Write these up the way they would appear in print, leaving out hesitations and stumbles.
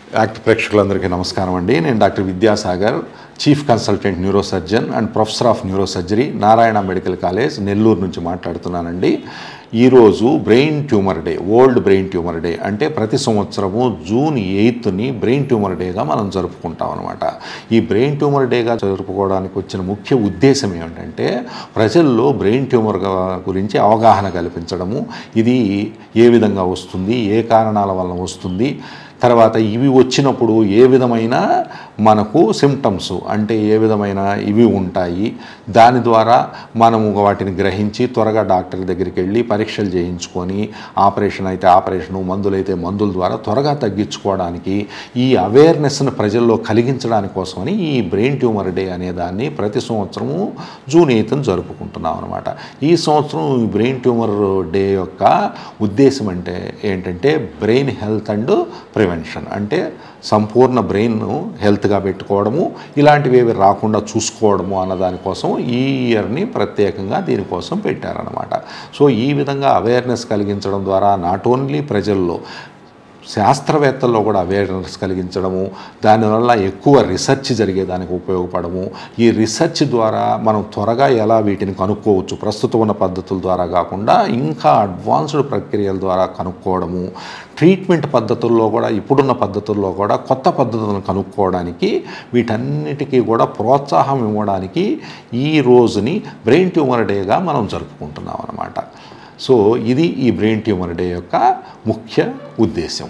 Act ప్రేక్షకులందరికీ నమస్కారం అండి. నేను doctor Vidyasagar, chief consultant neurosurgeon and professor of neurosurgery, Narayana medical college, Nellore నుంచి మాట్లాడుతున్నానండి. ఈరోజు brain tumour day, world brain tumour day. అంటే ప్రతి సంవత్సరము జూన్ 8ని బ్రెయిన్ ట్యూమర్ డేగా మనం జరుపుకుంటాం అనమాట. ఈ బ్రెయిన్ ట్యూమర్ డేగా జరుపుకోవడానికి వచ్చిన ముఖ్య ఉద్దేశం ఏమిటంటే ప్రజల్లో బ్రెయిన్ ట్యూమర్ గురించి అవగాహన కల్పించడము. ఇది ఏ విధంగా వస్తుంది, ఏ కారణాల వలన వస్తుంది, తర్వాత ఇవి వచ్చినప్పుడు ఏ విధమైన మనకు సిమ్టమ్స్ అంటే ఏ విధమైన ఇవి ఉంటాయి, దాని ద్వారా మనము వాటిని గ్రహించి త్వరగా డాక్టర్ దగ్గరికి వెళ్ళి పరీక్షలు చేయించుకొని ఆపరేషన్ అయితే ఆపరేషను, మందులైతే మందుల ద్వారా త్వరగా తగ్గించుకోవడానికి ఈ అవేర్నెస్ను ప్రజల్లో కలిగించడానికి కోసమని ఈ బ్రెయిన్ ట్యూమర్ డే అనే దాన్ని ప్రతి సంవత్సరము జూన్ 8న జరుపుకుంటున్నాం అనమాట. ఈ సంవత్సరం ఈ బ్రెయిన్ ట్యూమర్ డే యొక్క ఉద్దేశం అంటే ఏంటంటే బ్రెయిన్ హెల్త్ అండ్ ప్రివెన్షన్. అంటే సంపూర్ణ బ్రెయిన్ను హెల్త్గా పెట్టుకోవడము, ఇలాంటివి ఏవి రాకుండా చూసుకోవడము అన్న దానికోసం ఈ ఇయర్ని ప్రత్యేకంగా దీనికోసం పెట్టారనమాట. సో ఈ విధంగా అవేర్నెస్ కలిగించడం ద్వారా నాట్ ఓన్లీ ప్రజల్లో, శాస్త్రవేత్తల్లో కూడా అవేర్నెస్ కలిగించడము, దానివల్ల ఎక్కువ రీసెర్చ్ జరిగేదానికి ఉపయోగపడము. ఈ రీసెర్చ్ ద్వారా మనం త్వరగా ఎలా వీటిని కనుక్కోవచ్చు, ప్రస్తుతం ఉన్న పద్ధతుల ద్వారా కాకుండా ఇంకా అడ్వాన్స్డ్ ప్రక్రియల ద్వారా కనుక్కోవడము, ట్రీట్మెంట్ పద్ధతుల్లో కూడా ఇప్పుడున్న పద్ధతుల్లో కూడా కొత్త పద్ధతులను కనుక్కోవడానికి, వీటన్నిటికీ కూడా ప్రోత్సాహం ఇవ్వడానికి ఈ రోజుని బ్రెయిన్ ట్యూమర్ డేగా మనం జరుపుకుంటున్నాం అన్నమాట. సో ఇది ఈ బ్రెయిన్ ట్యూమర్ డే యొక్క ముఖ్య ఉద్దేశం.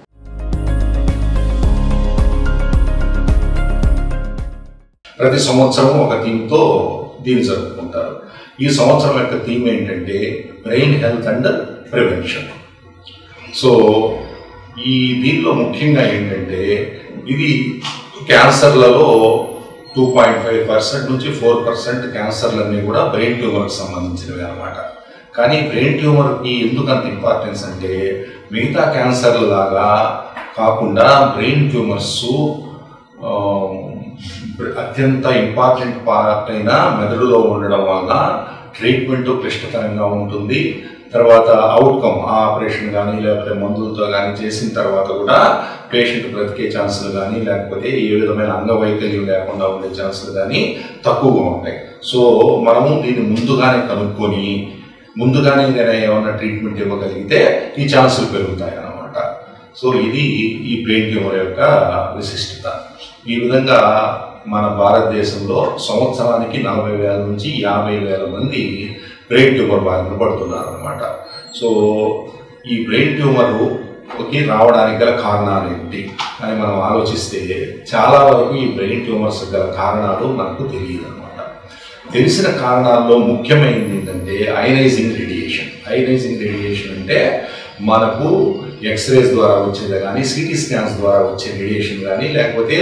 ప్రతి సంవత్సరం ఒక థీమ్తో దీన్ని జరుపుకుంటారు. ఈ సంవత్సరం యొక్క థీమ్ ఏంటంటే brain health and prevention. So ఈ దీనిలో ముఖ్యంగా ఏంటంటే ఇది క్యాన్సర్లలో 2.5% నుంచి 4% క్యాన్సర్లన్నీ కూడా బ్రెయిన్ ట్యూమర్కి సంబంధించినవి అన్నమాట. కానీ బ్రెయిన్ ట్యూమర్కి ఎందుకు అంత ఇంపార్టెన్స్ అంటే మిగతా క్యాన్సర్ల లాగా కాకుండా బ్రెయిన్ ట్యూమర్స్ అత్యంత ఇంపార్టెంట్ పార్ట్ అయిన మెదడులో ఉండడం వలన ట్రీట్మెంట్ క్లిష్టతరంగా ఉంటుంది. తర్వాత అవుట్కమ్, ఆపరేషన్ కానీ లేకపోతే మందులతో కానీ చేసిన తర్వాత కూడా పేషెంట్ బ్రతికే ఛాన్సులు కానీ లేకపోతే ఏ విధమైన అంగవైకల్యం లేకుండా ఉండే ఛాన్సులు కానీ తక్కువగా ఉంటాయి. సో మనము దీన్ని ముందుగానే కనుక్కొని ముందుగానే ఏమైనా ట్రీట్మెంట్ ఇవ్వగలిగితే ఈ ఛాన్సులు పెరుగుతాయి అన్నమాట. సో ఇది ఈ బ్రెయిన్ ట్యూమర్ యొక్క విశిష్టత. ఈ విధంగా మన భారతదేశంలో సంవత్సరానికి 40,000 నుంచి 50,000 మంది బ్రెయిన్ ట్యూమర్ బారిన పడుతున్నారు అన్నమాట. సో ఈ బ్రెయిన్ ట్యూమర్కి రావడానికి గల కారణాలు ఏంటి అని మనం ఆలోచిస్తే చాలా వరకు ఈ బ్రెయిన్ ట్యూమర్స్ గల కారణాలు మనకు తెలియదు అన్నమాట. తెలిసిన కారణాల్లో ముఖ్యమైనది ఏంటంటే అయనైజింగ్ రేడియేషన్. అయనైజింగ్ రేడియేషన్ అంటే మనకు ఎక్స్రేస్ ద్వారా వచ్చేది కానీ, సిటీ స్కాన్స్ ద్వారా వచ్చే రేడియేషన్ కానీ, లేకపోతే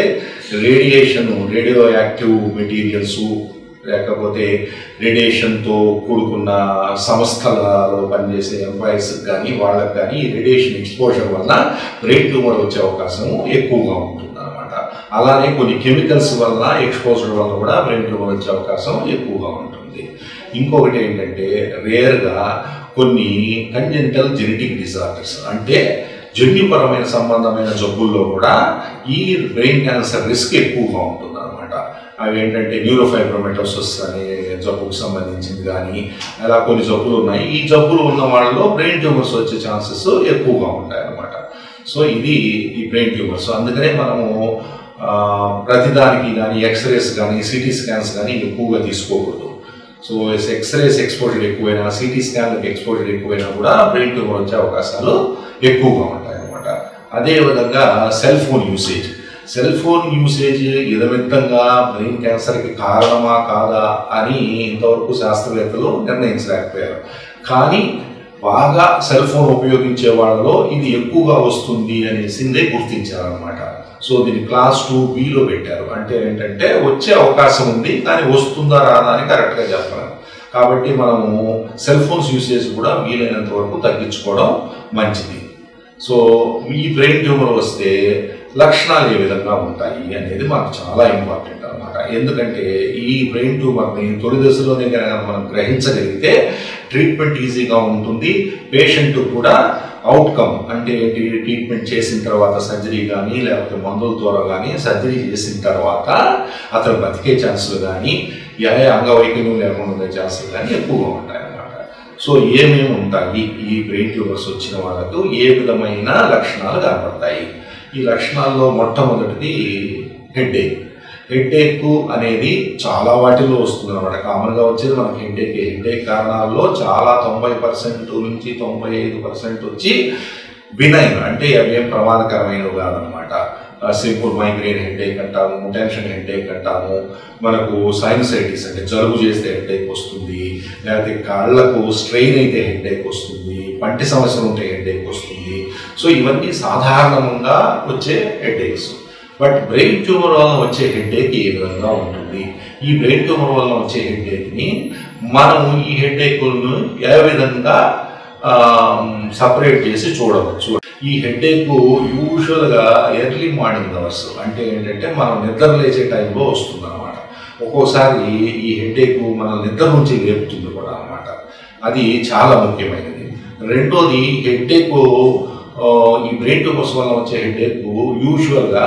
రేడియో యాక్టివ్ మెటీరియల్స్, లేకపోతే రేడియేషన్తో కూడుకున్న సంస్థలలో పనిచేసే ఎంప్లాయీస్ కానీ వాళ్ళకి కానీ ఈ రేడియేషన్ ఎక్స్పోజర్ వల్ల బ్రెయిన్ ట్యూమర్ వచ్చే అవకాశం ఎక్కువగా ఉంటుంది అన్నమాట. అలానే కొన్ని కెమికల్స్ వల్ల ఎక్స్పోజర్ వల్ల కూడా బ్రెయిన్ ట్యూమర్ వచ్చే అవకాశం ఎక్కువగా ఉంటుంది. ఇంకొకటి ఏంటంటే రేర్గా కొన్ని కంజెంటల్ జెనెటిక్ డిజార్డర్స్ అంటే జన్యుపరమైన సంబంధమైన జబ్బుల్లో కూడా ఈ బ్రెయిన్ క్యాన్సర్ రిస్క్ ఎక్కువగా ఉంటుంది అన్నమాట. అవి ఏంటంటే న్యూరోఫైబ్రోమెటోసిస్ అనే జబ్బుకు సంబంధించింది కానీ అలా కొన్ని జబ్బులు ఉన్నాయి. ఈ జబ్బులు ఉన్న వాళ్ళలో బ్రెయిన్ ట్యూమర్స్ వచ్చే ఛాన్సెస్ ఎక్కువగా ఉంటాయి అన్నమాట. సో ఇది ఈ బ్రెయిన్ ట్యూమర్స్. అందుకనే మనము ప్రతిదానికి కానీ ఎక్స్రేస్ కానీ సిటీ స్కాన్స్ కానీ ఎక్కువగా తీసుకోకూడదు. సో ఎక్స్రేస్ ఎక్స్పోజర్ ఎక్కువైనా, సిటీ స్కాన్లకు ఎక్స్పోజర్ ఎక్కువైనా కూడా బ్రెయిన్ ట్యూమర్ వచ్చే అవకాశాలు ఎక్కువగా ఉంటాయి అన్నమాట. అదేవిధంగా సెల్ ఫోన్ యూసేజ్ ఇదమిత్తంగా బ్రెయిన్ క్యాన్సర్కి కారణమా కాదా అని ఇంతవరకు శాస్త్రవేత్తలు నిర్ణయించలేకపోయారు. కానీ బాగా సెల్ ఫోన్ ఉపయోగించే వాళ్ళలో ఇది ఎక్కువగా వస్తుంది అనేసిందే గుర్తించారనమాట. సో దీన్ని క్లాస్ 2Bలో పెట్టారు. అంటే ఏంటంటే వచ్చే అవకాశం ఉంది కానీ వస్తుందా రాదా అని కరెక్ట్గా చెప్పారు. కాబట్టి మనము సెల్ ఫోన్స్ యూసేజ్ కూడా వీలైనంత వరకు తగ్గించుకోవడం మంచిది. సో ఈ బ్రెయిన్ ట్యూమర్ వస్తే లక్షణాలు ఏ విధంగా ఉంటాయి అనేది మనకు చాలా ఇంపార్టెంట్ అనమాట. ఎందుకంటే ఈ బ్రెయిన్ ట్యూమర్ని తొలి దశలోనే కనుక మనం గ్రహించగలిగితే ట్రీట్మెంట్ ఈజీగా ఉంటుంది. పేషెంట్ కూడా అవుట్కమ్ అంటే ట్రీట్మెంట్ చేసిన తర్వాత సర్జరీ కానీ లేకపోతే మందుల ద్వారా కానీ సర్జరీ చేసిన తర్వాత అతను బతికే ఛాన్సులు కానీ ఏ అంగవైకల్యం లేకుండా ఉండే ఛాన్సులు కానీ ఎక్కువగా ఉంటాయి అన్నమాట. సో ఏమేమి ఉంటాయి ఈ బ్రెయిన్ ట్యూమర్స్ వచ్చిన వాళ్ళకు ఏ విధమైన లక్షణాలు కనపడతాయి? ఈ లక్షణాల్లో మొట్టమొదటిది హెడ్ఏక్ అనేది చాలా వాటిల్లో వస్తుంది అనమాట. కామన్గా వచ్చేది మనకి హెడ్ఏక్ కారణాల్లో చాలా 90% నుంచి 95% వచ్చి బినైన్, అంటే అవేం ప్రమాదకరమైనవి కాదనమాట. సింపుల్ మైగ్రేన్ హెడ్ఏక్ అంటాము, టెన్షన్ హెడ్ఏక్ అంటాము, మనకు సైనసైటిస్ అంటే జలుబు చేస్తే హెడ్ఏక్ వస్తుంది, లేకపోతే కాళ్ళకు స్ట్రెయిన్ అయితే హెడ్ఏక్ వస్తుంది, పంటి సమస్యలు ఉంటే హెడ్ఏక్ వస్తుంది. సో ఇవన్నీ సాధారణంగా వచ్చే హెడ్ఏక్స్. బట్ బ్రెయిన్ ట్యూమర్ వలన వచ్చే హెడ్ఏక్ ఏ విధంగా ఉంటుంది? ఈ బ్రెయిన్ ట్యూమర్ వలన వచ్చే హెడ్ఏక్ని మనము ఈ హెడ్ఏక్లను ఏ విధంగా సపరేట్ చేసి చూడవచ్చు? ఈ హెడ్ఏక్ యూజువల్గా ఎర్లీ మార్నింగ్ అవర్స్, అంటే ఏంటంటే మనం నిద్ర లేచే టైంలో వస్తుంది అనమాట. ఒక్కోసారి ఈ హెడ్ఏక్ మన నిద్ర నుంచి లేపుతుంది కూడా అనమాట. అది చాలా ముఖ్యమైనది. రెండోది హెడ్ఏక్, ఈ బ్రెయిన్ ట్యూమర్స్ వల్ల వచ్చే హెడ్ఏక్ యూజువల్గా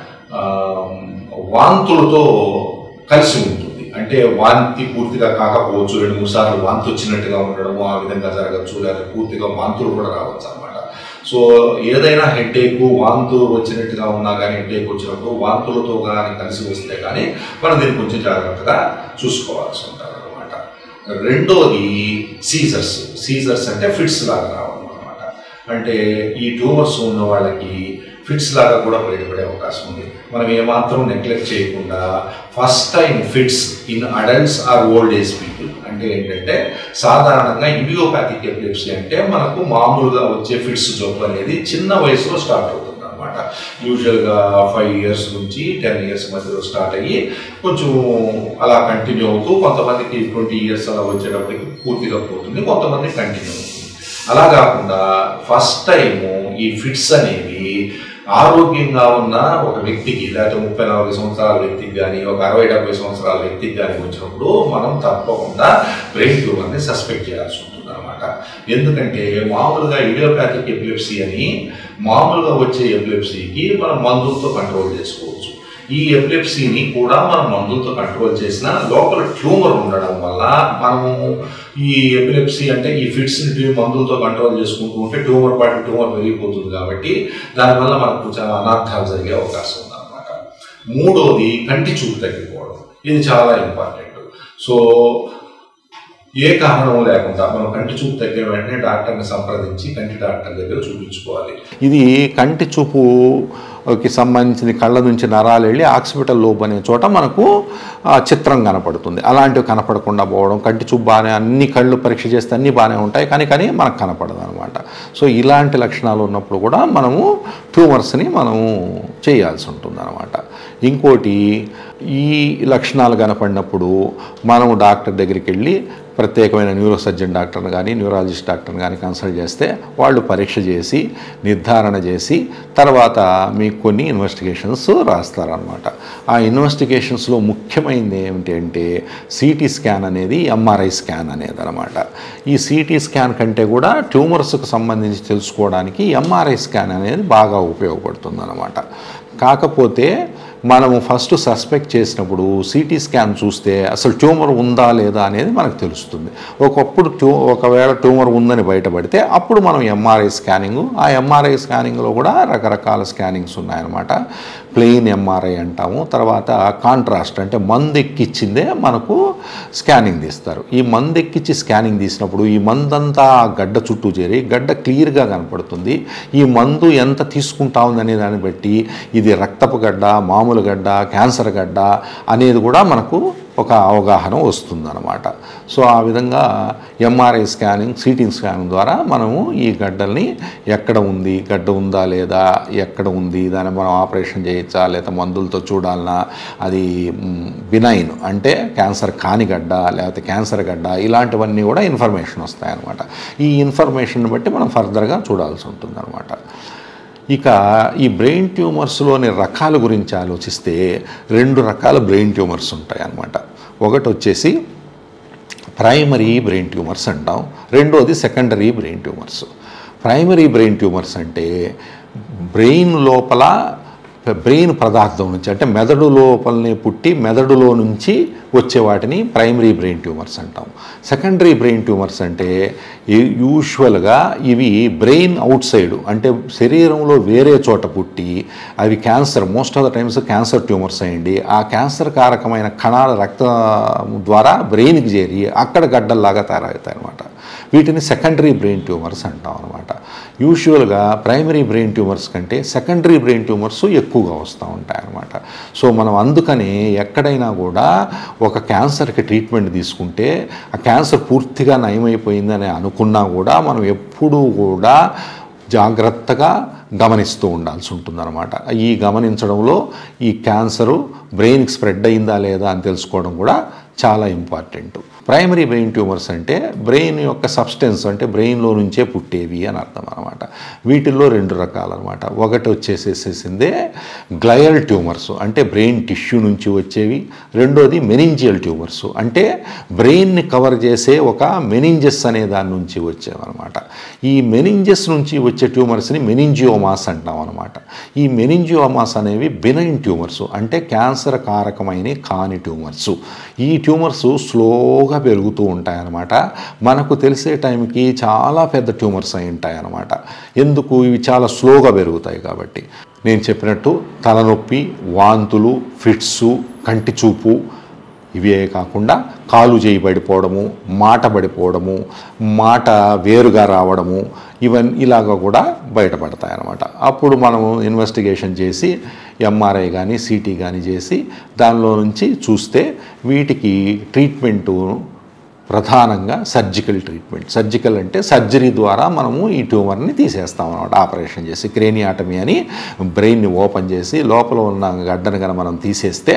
వాంతులతో కలిసి ఉంటుంది. అంటే వాంతి పూర్తిగా కాకపోవచ్చు, 2-3 సార్లు వాంతి వచ్చినట్టుగా ఉండడము ఆ విధంగా జరగచ్చు, లేదా పూర్తిగా వాంతులు కూడా రావచ్చు అనమాట. సో ఏదైనా హెడ్ఏక్ వాంతులు వచ్చినట్టుగా ఉన్నా కానీ హెడ్ఏక్ వచ్చినప్పుడు వాంతులతో కానీ కలిసి వస్తే కానీ మనం దీన్ని కొంచెం జాగ్రత్తగా చూసుకోవాల్సి ఉంటుంది అనమాట. రెండోది సీజర్స్ అంటే ఫిట్స్ లాగా రావడం అనమాట. అంటే ఈ ట్యూమర్స్ ఉన్న వాళ్ళకి ఫిట్స్ లాగా కూడా బయటపడే అవకాశం ఉంది. మనం ఏమాత్రం నెగ్లెక్ట్ చేయకుండా first time fits in adults or old age people, అంటే ఏంటంటే సాధారణంగా ఇడియోపాథిక్ ఎపిలెప్సీ అంటే మనకు మామూలుగా వచ్చే ఫిట్స్ జబ్బు అనేది చిన్న వయసులో స్టార్ట్ అవుతుంది అనమాట. యూజువల్గా 5 years నుంచి 10 years మధ్యలో స్టార్ట్ అయ్యి కొంచెం అలా కంటిన్యూ అవుతూ కొంతమందికి 20 years అలా వచ్చేటప్పటికి పూర్తిగా పోతుంది, కొంతమంది కంటిన్యూ అవుతుంది. అలా కాకుండా ఫస్ట్ టైము ఈ ఫిట్స్ అనేవి ఆరోగ్యంగా ఉన్న ఒక వ్యక్తికి, లేకపోతే 30-40 సంవత్సరాల వ్యక్తికి కానీ, ఒక 60-70 సంవత్సరాల వ్యక్తికి కానీ వచ్చినప్పుడు మనం తప్పకుండా బ్రెయిన్ ట్యూమర్ని సస్పెక్ట్ చేయాల్సి ఉంటుంది అనమాట. ఎందుకంటే మామూలుగా ఇడియోపాథిక్ ఎపిలెప్సీ అని మామూలుగా వచ్చే ఎపిలెప్సీకి మనం మందులతో కంట్రోల్ చేసుకోవచ్చు. ఈ ఎపిలెప్సీని కూడా మనం మందులతో కంట్రోల్ చేసిన లోపల ట్యూమర్ ఉండడం వల్ల మనము ఈ ఎపిలెప్సీ అంటే ఈ ఫిట్స్ని మందులతో కంట్రోల్ చేసుకుంటూ ఉంటే ట్యూమర్ పెరిగిపోతుంది. కాబట్టి దానివల్ల మనకు చాలా అనార్థాలు జరిగే అవకాశం ఉందన్నమాట. మూడోది కంటి చూపు తగ్గిపోవడం. ఇది చాలా ఇంపార్టెంట్. సో ఏ కారణం లేకుండా మనం కంటి చూపు తగ్గిన వెంటనే డాక్టర్ని సంప్రదించి కంటి డాక్టర్ దగ్గర చూపించుకోవాలి. ఇది కంటి చూపుకి సంబంధించిన కళ్ళ నుంచి నరాలు వెళ్ళి ఆక్సిపిటల్ లోబ్ అనే చోట మనకు చిత్రం కనపడుతుంది. అలాంటివి కనపడకుండా పోవడం, కంటి చూపు బాగానే అన్ని కళ్ళు పరీక్ష చేస్తే అన్నీ బాగానే ఉంటాయి కానీ మనకు కనపడదు అనమాట. సో ఇలాంటి లక్షణాలు ఉన్నప్పుడు కూడా మనము ట్యూమర్స్ని మనము చేయాల్సి ఉంటుంది అనమాట. ఇంకోటి, ఈ లక్షణాలు కనపడినప్పుడు మనము డాక్టర్ దగ్గరికి వెళ్ళి ప్రత్యేకమైన న్యూరోసర్జన్ డాక్టర్ని కానీ న్యూరాలజిస్ట్ డాక్టర్ని కానీ కన్సల్ట్ చేస్తే వాళ్ళు పరీక్ష చేసి నిర్ధారణ చేసి తర్వాత మీకు కొన్ని ఇన్వెస్టిగేషన్స్ రాస్తారనమాట. ఆ ఇన్వెస్టిగేషన్స్లో ముఖ్యమైనది ఏమిటంటే సిటీ స్కాన్ అనేది, ఎంఆర్ఐ స్కాన్ అనేది అనమాట. ఈ సిటీ స్కాన్ కంటే కూడా ట్యూమర్స్కి సంబంధించి తెలుసుకోవడానికి ఎంఆర్ఐ స్కాన్ అనేది బాగా ఉపయోగపడుతుంది అనమాట. కాకపోతే మనము ఫస్ట్ సస్పెక్ట్ చేసినప్పుడు సిటీ స్కాన్ చూస్తే అసలు ట్యూమర్ ఉందా లేదా అనేది మనకు తెలుస్తుంది. ఒకవేళ ట్యూమర్ ఉందని బయటపడితే అప్పుడు మనం ఎంఆర్ఐ స్కానింగ్, ఆ ఎంఆర్ఐ స్కానింగ్లో కూడా రకరకాల స్కానింగ్స్ ఉన్నాయన్నమాట. ప్లెయిన్ ఎంఆర్ఐ అంటాము, తర్వాత కాంట్రాస్ట్ అంటే మందు ఎక్కిచ్చిందే మనకు స్కానింగ్ తీస్తారు. ఈ మందు ఎక్కిచ్చి స్కానింగ్ తీసినప్పుడు ఈ మందంతా గడ్డ చుట్టూ చేరి గడ్డ క్లియర్గా కనపడుతుంది. ఈ మందు ఎంత తీసుకుంటా ఉందనే దాన్ని బట్టి ఇది రక్తపు గడ్డ, మామూలు గడ్డ, క్యాన్సర్ గడ్డ అనేది కూడా మనకు ఒక అవగాహన వస్తుందన్నమాట. సో ఆ విధంగా ఎంఆర్ఐ స్కానింగ్, సిటీ స్కానింగ్ ద్వారా మనము ఈ గడ్డల్ని ఎక్కడ ఉంది, గడ్డ ఉందా లేదా, ఎక్కడ ఉంది, దాన్ని మనం ఆపరేషన్ చేయొచ్చా లేదా మందులతో చూడాలన్నా, అది బినైన్ అంటే క్యాన్సర్ కాని గడ్డ లేకపోతే క్యాన్సర్ గడ్డ, ఇలాంటివన్నీ కూడా ఇన్ఫర్మేషన్ వస్తాయన్నమాట. ఈ ఇన్ఫర్మేషన్ బట్టి మనం ఫర్దర్గా చూడాల్సి ఉంటుందన్నమాట. ఇక ఈ బ్రెయిన్ ట్యూమర్స్లోని రకాల గురించి ఆలోచిస్తే 2 రకాల బ్రెయిన్ ట్యూమర్స్ ఉంటాయి అన్నమాట. ఒకటి వచ్చేసి ప్రైమరీ బ్రెయిన్ ట్యూమర్స్ అంటాం, రెండోది secondary brain tumours. Primary brain tumours అంటే బ్రెయిన్ లోపల బ్రెయిన్ పదార్థం నుంచి అంటే మెదడు లోపలనే పుట్టి మెదడులో నుంచి వచ్చే వాటిని ప్రైమరీ బ్రెయిన్ ట్యూమర్స్ అంటాం. సెకండరీ బ్రెయిన్ ట్యూమర్స్ అంటే యూజువల్గా ఇవి బ్రెయిన్ అవుట్ సైడ్ అంటే శరీరంలో వేరే చోట పుట్టి అవి cancer, most of the times cancer tumours అయ్యండి ఆ క్యాన్సర్ కారకమైన కణాల రక్తం ద్వారా బ్రెయిన్కి చేరి అక్కడ గడ్డల్లాగా తయారవుతాయి అన్నమాట. వీటిని సెకండరీ బ్రెయిన్ ట్యూమర్స్ అంటాం అనమాట. యూజువల్గా ప్రైమరీ బ్రెయిన్ ట్యూమర్స్ కంటే సెకండరీ బ్రెయిన్ ట్యూమర్స్ ఎక్కువగా వస్తూ ఉంటాయి అన్నమాట. సో మనం అందుకని ఎక్కడైనా కూడా ఒక క్యాన్సర్కి ట్రీట్మెంట్ తీసుకుంటే ఆ క్యాన్సర్ పూర్తిగా నయమైపోయిందని అనుకున్నా కూడా మనం ఎప్పుడూ కూడా జాగ్రత్తగా గమనిస్తూ ఉండాల్సి ఉంటుందన్నమాట. ఈ గమనించడంలో ఈ క్యాన్సరు బ్రెయిన్కి స్ప్రెడ్ అయిందా లేదా అని తెలుసుకోవడం కూడా చాలా ఇంపార్టెంట్. ప్రైమరీ బ్రెయిన్ ట్యూమర్స్ అంటే బ్రెయిన్ యొక్క సబ్స్టెన్స్ అంటే బ్రెయిన్లో నుంచే పుట్టేవి అని అర్థం అనమాట. వీటిల్లో 2 రకాలు అనమాట. ఒకటి వచ్చేసేసిందే గ్లయల్ ట్యూమర్స్ అంటే బ్రెయిన్ టిష్యూ నుంచి వచ్చేవి, రెండోది మెనింజియల్ ట్యూమర్స్ అంటే బ్రెయిన్ని కవర్ చేసే ఒక మెనింజెస్ అనే దాని నుంచి వచ్చేవన్నమాట. ఈ మెనింజెస్ నుంచి వచ్చే ట్యూమర్స్ని మెనింజియోమాస్ అంటాం అనమాట. ఈ మెనింజియోమాస్ అనేవి బినైన్ ట్యూమర్స్ అంటే క్యాన్సర్ కారకమైన కాని ట్యూమర్స్. ఈ ట్యూమర్స్ స్లోగా పెరుగుతూ ఉంటాయన్నమాట. మనకు తెలిసే టైంకి చాలా పెద్ద ట్యూమర్స్ అయి ఉంటాయన్నమాట. ఎందుకు? ఇవి చాలా స్లోగా పెరుగుతాయి కాబట్టి. నేను చెప్పినట్టు తలనొప్పి, వాంతులు, ఫిట్సు, కంటి చూపు ఇవే కాకుండా కాలు చేయి పడిపోవడము, మాట పడిపోవడము, మాట వేరుగా రావడము ఇవన్నీ ఇలాగ కూడా బయటపడతాయి అన్నమాట. అప్పుడు మనము ఇన్వెస్టిగేషన్ చేసి ఎంఆర్ఐ కానీ సిటీ కానీ చేసి దానిలో నుంచి చూస్తే వీటికి ట్రీట్మెంటు ప్రధానంగా సర్జికల్ ట్రీట్మెంట్. సర్జికల్ అంటే సర్జరీ ద్వారా మనము ఈ ట్యూమర్ని తీసేస్తాం అన్నమాట. ఆపరేషన్ చేసి క్రేనియాటమీ అని బ్రెయిన్ని ఓపెన్ చేసి లోపల ఉన్న గడ్డను కనుక మనం తీసేస్తే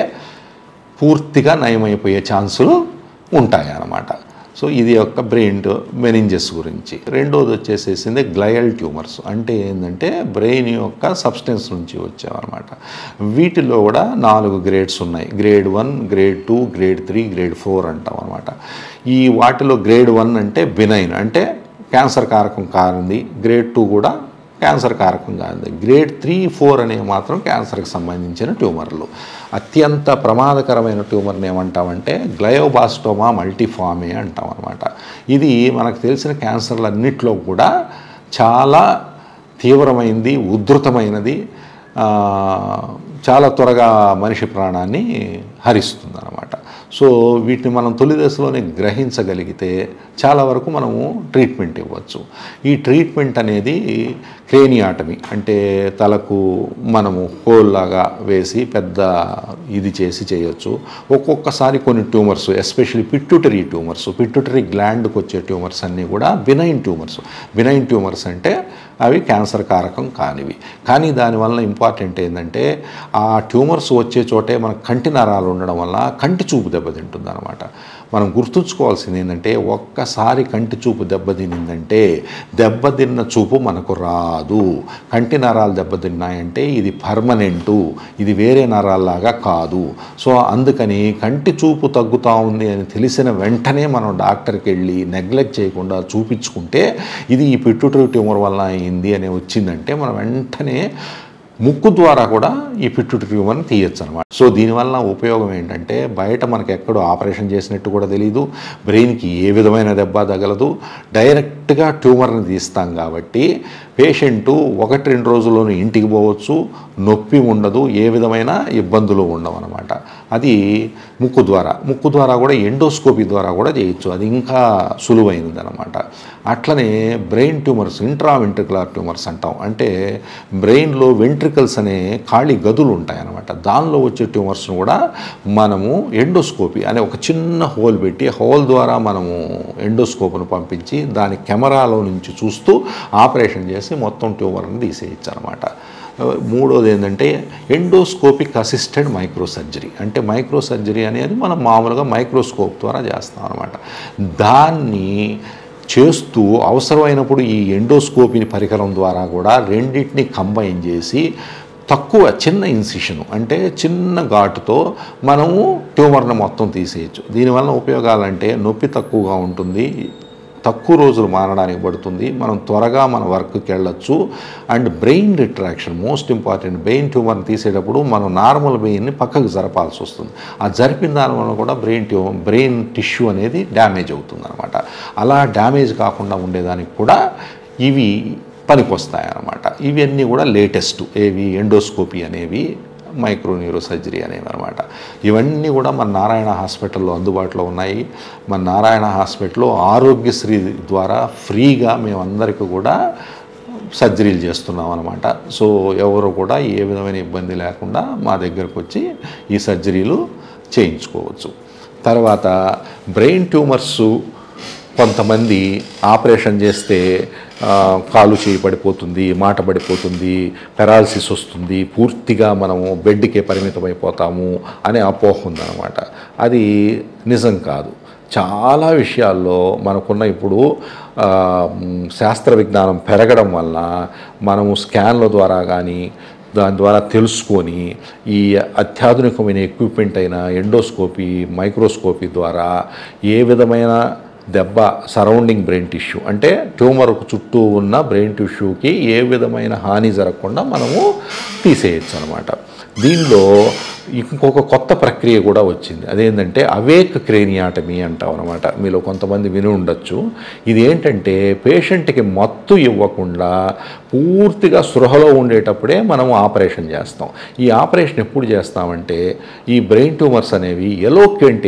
పూర్తిగా నయమైపోయే ఛాన్సులు ఉంటాయి అన్నమాట. సో ఇది యొక్క బ్రెయిన్ మెనింజెస్ గురించి. రెండోది వచ్చేసేసింది గ్లయల్ ట్యూమర్స్ అంటే ఏంటంటే బ్రెయిన్ యొక్క సబ్స్టెన్స్ నుంచి వచ్చేవన్నమాట. వీటిలో కూడా 4 గ్రేడ్స్ ఉన్నాయి. గ్రేడ్ 1, గ్రేడ్ 2, గ్రేడ్ 3, గ్రేడ్ 4 అంటాం అనమాట. ఈ వాటిలో గ్రేడ్ 1 అంటే బినైన్ అంటే క్యాన్సర్ కారకం కానిది, గ్రేడ్ 2 కూడా క్యాన్సర్ కారకం కానిది, గ్రేడ్ 3, 4 అనేవి మాత్రం క్యాన్సర్కి సంబంధించిన ట్యూమర్లు. అత్యంత ప్రమాదకరమైన ట్యూమర్ని ఏమంటామంటే గ్లయోబాస్టోమా మల్టీఫామే అంటాం అనమాట. ఇది మనకు తెలిసిన క్యాన్సర్లన్నింటిలో కూడా చాలా తీవ్రమైనది, ఉధృతమైనది, చాలా త్వరగా మనిషి ప్రాణాన్ని హరిస్తుంది అనమాట. సో వీటిని మనం తొలి దశలోనే గ్రహించగలిగితే చాలా వరకు మనము ట్రీట్మెంట్ ఇవ్వచ్చు. ఈ ట్రీట్మెంట్ అనేది క్రేనియాటమీ అంటే తలకు మనము హోల్ లాగా వేసి పెద్ద ఇది చేసి చేయొచ్చు. ఒక్కొక్కసారి కొన్ని tumours especially pituitary tumours, pituitary గ్లాండ్కి వచ్చే ట్యూమర్స్ అన్నీ కూడా బినైన్ ట్యూమర్స్. బినైన్ ట్యూమర్స్ అంటే అవి క్యాన్సర్ కారకం కానివి. కానీ దానివల్ల ఇంపార్టెంట్ ఏంటంటే ఆ ట్యూమర్స్ వచ్చే చోటే మన కంటి నరాలు ఉండడం వల్ల కంటి చూపు దెబ్బతింటుంది అనమాట. మనం గుర్తుంచుకోవాల్సింది ఏంటంటే ఒక్కసారి కంటి చూపు దెబ్బతినిందంటే దెబ్బతిన్న చూపు మనకు రాదు. కంటి నరాలు దెబ్బతిన్నాయంటే ఇది పర్మనెంటు, ఇది వేరే నరాల్లాగా కాదు. సో అందుకని కంటి చూపు తగ్గుతూ ఉంది అని తెలిసిన వెంటనే మనం డాక్టర్కి వెళ్ళి నెగ్లెక్ట్ చేయకుండా చూపించుకుంటే ఇది ఈ పిట్యూటరీ ట్యూమర్ వల్ల అయింది అని వచ్చిందంటే మనం వెంటనే ముక్కు ద్వారా కూడా ఈ పిట్యూటరీ ట్యూమర్ని తీయచ్చు అనమాట. సో దీనివల్ల ఉపయోగం ఏంటంటే బయట మనకు ఎక్కడో ఆపరేషన్ చేసినట్టు కూడా తెలియదు, బ్రెయిన్కి ఏ విధమైన దెబ్బ తగలదు, డైరెక్ట్గా ట్యూమర్ని తీస్తాం కాబట్టి పేషెంటు 1-2 రోజుల్లోనే ఇంటికి పోవచ్చు, నొప్పి ఉండదు, ఏ విధమైన ఇబ్బందులు ఉండవు అనమాట. అది ముక్కు ద్వారా కూడా ఎండోస్కోపీ ద్వారా కూడా చేయొచ్చు. అది ఇంకా సులువైనది అనమాట. అట్లనే బ్రెయిన్ ట్యూమర్స్, ఇంట్రావెంట్రికులర్ ట్యూమర్స్ అంటాం. అంటే బ్రెయిన్లో వెంట్రికల్స్ అనే ఖాళీ గదులు ఉంటాయన్నమాట. దానిలో వచ్చే ట్యూమర్స్ను కూడా మనము ఎండోస్కోపీ అనే ఒక చిన్న హోల్ పెట్టి హోల్ ద్వారా మనము ఎండోస్కోప్ను పంపించి దాని కెమెరాలో నుంచి చూస్తూ ఆపరేషన్ చేసి మొత్తం ట్యూమర్ని తీసేయచ్చు అనమాట. మూడోది ఏంటంటే ఎండోస్కోపిక్ అసిస్టెడ్ మైక్రోసర్జరీ. అంటే మైక్రోసర్జరీ అనేది మనం మామూలుగా మైక్రోస్కోప్ ద్వారా చేస్తాం అనమాట. దాన్ని చేస్తూ అవసరమైనప్పుడు ఈ ఎండోస్కోపీని పరికరం ద్వారా కూడా రెండింటిని కంబైన్ చేసి తక్కువ చిన్న ఇన్సిషను అంటే చిన్న ఘాటుతో మనము ట్యూమర్ని మొత్తం తీసేయచ్చు. దీనివల్ల ఉపయోగాలంటే నొప్పి తక్కువగా ఉంటుంది, తక్కువ రోజులు మారడానికి పడుతుంది, మనం త్వరగా మన వర్క్కి వెళ్ళొచ్చు. And brain retraction most important. Brain ట్యూమర్ని తీసేటప్పుడు మనం నార్మల్ బ్రెయిన్ని పక్కకు జరపాల్సి వస్తుంది. ఆ జరిపిన దానివల్ల కూడా బ్రెయిన్ టిష్యూ అనేది డ్యామేజ్ అవుతుంది అనమాట. అలా డ్యామేజ్ కాకుండా ఉండేదానికి కూడా ఇవి పనికొస్తాయి అన్నమాట. ఇవన్నీ కూడా లేటెస్ట్ ఏవి ఎండోస్కోపీ అనేవి, మైక్రో న్యూరో సర్జరీ అనేవి అనమాట. ఇవన్నీ కూడా మన నారాయణ హాస్పిటల్లో అందుబాటులో ఉన్నాయి. మన నారాయణ హాస్పిటల్లో ఆరోగ్యశ్రీ ద్వారా ఫ్రీగా మేమందరికీ కూడా సర్జరీలు చేస్తున్నాం అనమాట. సో ఎవరు కూడా ఏ విధమైన ఇబ్బంది లేకుండా మా దగ్గరకు వచ్చి ఈ సర్జరీలు చేయించుకోవచ్చు. తర్వాత బ్రెయిన్ ట్యూమర్స్ కొంతమంది ఆపరేషన్ చేస్తే కాలు చేయి పడిపోతుంది, మాట పడిపోతుంది, పెరాలసిస్ వస్తుంది, పూర్తిగా మనము బెడ్కే పరిమితమైపోతాము అనే అపోహ ఉందన్నమాట. అది నిజం కాదు. చాలా విషయాల్లో మనకున్న ఇప్పుడు శాస్త్ర విజ్ఞానం పెరగడం వల్ల మనము స్కాన్ల ద్వారా కానీ దాని ద్వారా తెలుసుకొని ఈ అత్యాధునికమైన ఎక్విప్మెంట్ అయిన ఎండోస్కోపీ, మైక్రోస్కోపీ ద్వారా ఏ విధమైన దెబ్బ సరౌండింగ్ బ్రెయిన్ టిష్యూ అంటే ట్యూమర్కు చుట్టూ ఉన్న బ్రెయిన్ టిష్యూకి ఏ విధమైన హాని జరగకుండా మనము తీసేయచ్చు అనమాట. దీనిలో ఇంకొక కొత్త ప్రక్రియ కూడా వచ్చింది. అదేంటంటే అవేక్ క్రేనియాటమీ అంటాం అనమాట. మీలో కొంతమంది విని ఉండొచ్చు. ఇది ఏంటంటే పేషెంట్కి మత్తు ఇవ్వకుండా పూర్తిగా స్పృహలో ఉండేటప్పుడే మనం ఆపరేషన్ చేస్తాం. ఈ ఆపరేషన్ ఎప్పుడు చేస్తామంటే ఈ బ్రెయిన్ ట్యూమర్స్ అనేవి ఎలోక్వెంట్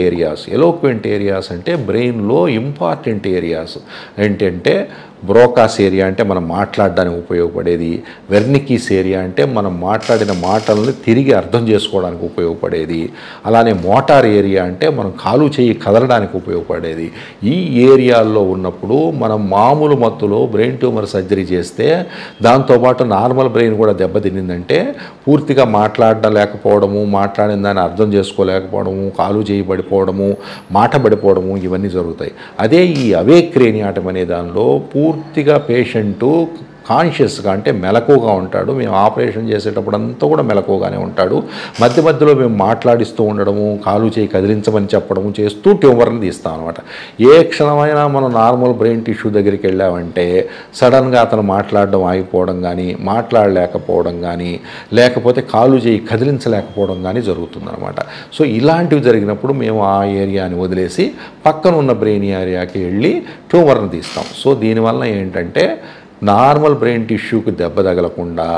ఏరియాస్ అంటే బ్రెయిన్లో ఇంపార్టెంట్ ఏరియాస్ ఏంటంటే బ్రోకాస్ ఏరియా అంటే మనం మాట్లాడడానికి ఉపయోగపడేది, వెర్నికీస్ ఏరియా అంటే మనం మాట్లాడిన మాటలను తిరిగి అర్థం చేసుకోవడానికి ఉపయోగపడేది, అలానే మోటార్ ఏరియా అంటే మనం కాలు చేయి కదలడానికి ఉపయోగపడేది. ఈ ఏరియాల్లో ఉన్నప్పుడు మనం మామూలు మత్తులో బ్రెయిన్ ట్యూమర్ సర్జరీ చేస్తే దాంతోపాటు నార్మల్ బ్రెయిన్ కూడా దెబ్బతినిందంటే పూర్తిగా మాట్లాడడం లేకపోవడము, మాట్లాడిన దాన్ని అర్థం చేసుకోలేకపోవడము, కాలు చేయి పడిపోవడము, మాట పడిపోవడము ఇవన్నీ జరుగుతాయి. అదే ఈ అవేక్ క్రేనియాటమీ అనే దానిలో పూర్తిగా పేషెంటు కాన్షియస్గా అంటే మెలకుగా ఉంటాడు. మేము ఆపరేషన్ చేసేటప్పుడు అంతా కూడా మెలకుగానే ఉంటాడు. మధ్య మధ్యలో మేము మాట్లాడిస్తూ ఉండడము, కాలు చేయి కదిలించమని చెప్పడము చేస్తూ ట్యూమర్ని తీస్తాం అనమాట. ఏ క్షణమైనా మనం నార్మల్ బ్రెయిన్ టిష్యూ దగ్గరికి వెళ్ళామంటే సడన్గా అతను మాట్లాడడం ఆగిపోవడం కానీ, మాట్లాడలేకపోవడం కానీ, లేకపోతే కాలు చేయి కదిలించలేకపోవడం కానీ జరుగుతుందన్నమాట. సో ఇలాంటివి జరిగినప్పుడు మేము ఆ ఏరియాని వదిలేసి పక్కన ఉన్న బ్రెయిన్ ఏరియాకి వెళ్ళి ట్యూమర్ని తీస్తాం. సో దీనివల్ల ఏంటంటే నార్మల్ బ్రెయిన్ టిష్యూకి దెబ్బ తగలకుండా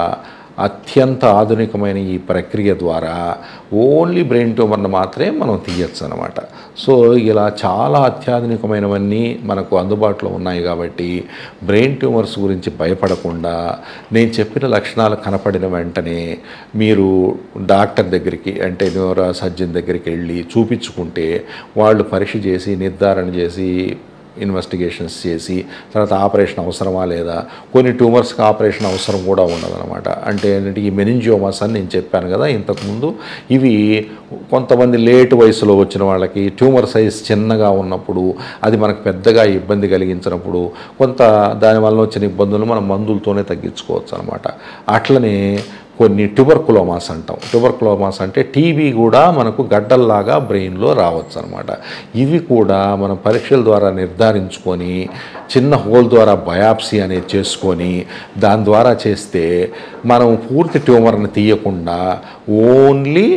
అత్యంత ఆధునికమైన ఈ ప్రక్రియ ద్వారా ఓన్లీ బ్రెయిన్ ట్యూమర్ని మాత్రమే మనం తీయచ్చు అనమాట. సో ఇలా చాలా అత్యాధునికమైనవన్నీ మనకు అందుబాటులో ఉన్నాయి కాబట్టి బ్రెయిన్ ట్యూమర్స్ గురించి భయపడకుండా నేను చెప్పిన లక్షణాలు కనపడిన వెంటనే మీరు డాక్టర్ దగ్గరికి అంటే న్యూరో సర్జన్ దగ్గరికి వెళ్ళి చూపించుకుంటే వాళ్ళు పరీక్ష చేసి నిర్ధారణ చేసి ఇన్వెస్టిగేషన్స్ చేసి తర్వాత ఆపరేషన్ అవసరమా లేదా, కొన్ని ట్యూమర్స్కి ఆపరేషన్ అవసరం కూడా ఉండదన్నమాట. అంటే ఏంటంటే ఈ మెనింజియోమాస్ అని నేను చెప్పాను కదా ఇంతకుముందు, ఇవి కొంతమంది లేట్ వయసులో వచ్చిన వాళ్ళకి ట్యూమర్ సైజ్ చిన్నగా ఉన్నప్పుడు అది మనకు పెద్దగా ఇబ్బంది కలిగించినప్పుడు కొంత దానివల్ల వచ్చిన ఇబ్బందులు మనం మందులతోనే తగ్గించుకోవచ్చు అనమాట. అట్లనే కొన్ని ట్యూబర్కులోమాస్ అంటాం. ట్యూబర్కులోమాస్ అంటే టీబీ కూడా మనకు గడ్డల్లాగా బ్రెయిన్లో రావచ్చు అనమాట. ఇవి కూడా మనం పరీక్షల ద్వారా నిర్ధారించుకొని చిన్న హోల్ ద్వారా బయాప్సీ అనేది చేసుకొని దాని ద్వారా చేస్తే మనం పూర్తి ట్యూమర్ని తీయకుండా ఓన్లీ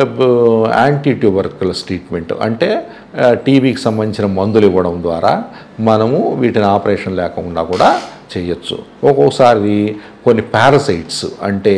యాంటీ ట్యూబర్కులస్ ట్రీట్మెంట్ అంటే టీబీకి సంబంధించిన మందులు ఇవ్వడం ద్వారా మనము వీటిని ఆపరేషన్ లేకుండా కూడా చేయొచ్చు. ఒక్కోసారి కొన్ని పారాసైట్స్ అంటే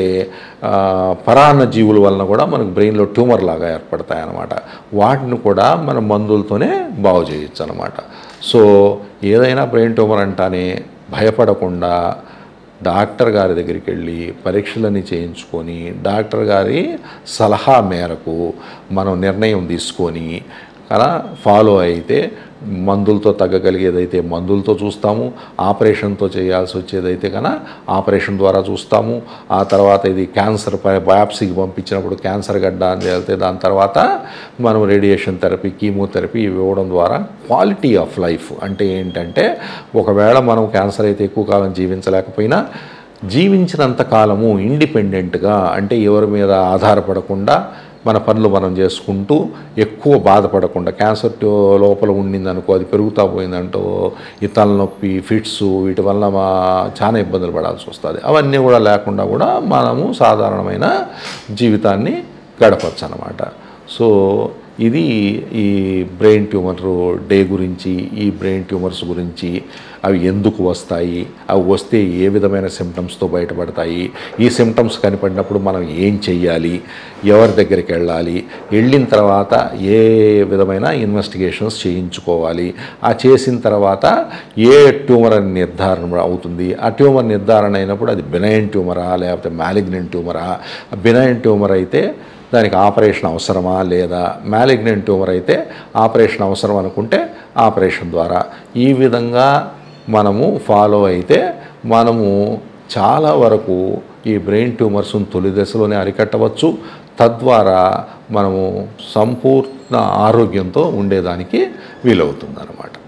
పరాన్న జీవుల వలన కూడా మనకు బ్రెయిన్లో ట్యూమర్ లాగా ఏర్పడతాయి అన్నమాట. వాటిని కూడా మనం మందులతోనే బాగు చేయొచ్చు అనమాట. సో ఏదైనా బ్రెయిన్ ట్యూమర్ అంటానే భయపడకుండా డాక్టర్ గారి దగ్గరికి వెళ్ళి పరీక్షలన్నీ చేయించుకొని డాక్టర్ గారి సలహా మేరకు మనం నిర్ణయం తీసుకొని అలా ఫాలో అయితే మందులతో తగ్గగలిగేదైతే మందులతో చూస్తాము, ఆపరేషన్తో చేయాల్సి వచ్చేదైతే కనుక ఆపరేషన్ ద్వారా చూస్తాము. ఆ తర్వాత ఇది క్యాన్సర్ బయాప్సీకి పంపించినప్పుడు క్యాన్సర్ గడ్డ అని వెళ్తే దాని తర్వాత మనం రేడియేషన్ థెరపీ, కీమోథెరపీ ఇవి ఇవ్వడం ద్వారా క్వాలిటీ ఆఫ్ లైఫ్ అంటే ఏంటంటే, ఒకవేళ మనం క్యాన్సర్ అయితే ఎక్కువ కాలం జీవించలేకపోయినా జీవించినంత కాలము ఇండిపెండెంట్గా అంటే ఎవరి మీద ఆధారపడకుండా మన పనులు మనం చేసుకుంటూ ఎక్కువ బాధపడకుండా, క్యాన్సర్ లోపల ఉండిందనుకో అది పెరుగుతూ పోయిందంటూ ఈ తలనొప్పి, ఫిట్స్ వీటి వల్ల చాలా ఇబ్బందులు పడాల్సి వస్తుంది. అవన్నీ కూడా లేకుండా కూడా మనము సాధారణమైన జీవితాన్ని గడపచ్చు అన్నమాట. సో ఇది ఈ బ్రెయిన్ ట్యూమర్ డే గురించి, ఈ బ్రెయిన్ ట్యూమర్స్ గురించి, అవి ఎందుకు వస్తాయి, అవి వస్తే ఏ విధమైన సిమ్టమ్స్తో బయటపడతాయి, ఈ సిమ్టమ్స్ కనిపడినప్పుడు మనం ఏం చెయ్యాలి, ఎవరి దగ్గరికి వెళ్ళాలి, వెళ్ళిన తర్వాత ఏ విధమైన ఇన్వెస్టిగేషన్స్ చేయించుకోవాలి, ఆ చేసిన తర్వాత ఏ ట్యూమర్ అని నిర్ధారణ అవుతుంది, ఆ ట్యూమర్ నిర్ధారణ అయినప్పుడు అది బినైన్ ట్యూమరా లేకపోతే మ్యాలిగ్నెంట్ ట్యూమరా, బినైన్ ట్యూమర్ అయితే దానికి ఆపరేషన్ అవసరమా లేదా, మ్యాలిగ్నెంట్ ట్యూమర్ అయితే ఆపరేషన్ అవసరం అనుకుంటే ఆపరేషన్ ద్వారా ఈ విధంగా మనము ఫాలో అయితే మనము చాలా వరకు ఈ బ్రెయిన్ ట్యూమర్స్ను తొలి దశలోనే అరికట్టవచ్చు. తద్వారా మనము సంపూర్ణ ఆరోగ్యంతో ఉండేదానికి వీలవుతుందన్నమాట.